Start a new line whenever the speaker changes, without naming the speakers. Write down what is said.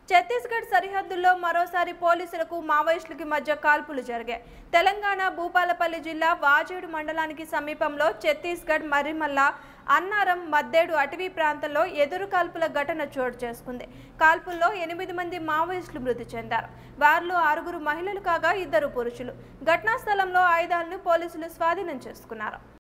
ఛత్తీస్గఢ్ సరిహద్దుల్లో మరోసారి పోలీసులకు మావోయిస్టులకి మధ్య కాల్పులు జరిగాయి. తెలంగాణ భూపాలపల్లి జిల్లా వాజేడు మండలానికి సమీపంలో ఛత్తీస్గఢ్ మరిమల్ల అన్నారం మద్దేడు అటవీ ప్రాంతంలో ఎదురు కాల్పుల ఘటన చోటు చేసుకుంది. కాల్పుల్లో 8 మంది మావోయిస్టులు మృతి చెందారు. వారిలో 6 మహిళలు కాగా 2 పురుషులు. ఘటనా స్థలంలో ఆయుధాలను పోలీసులు స్వాధీనం చేసుకున్నారు.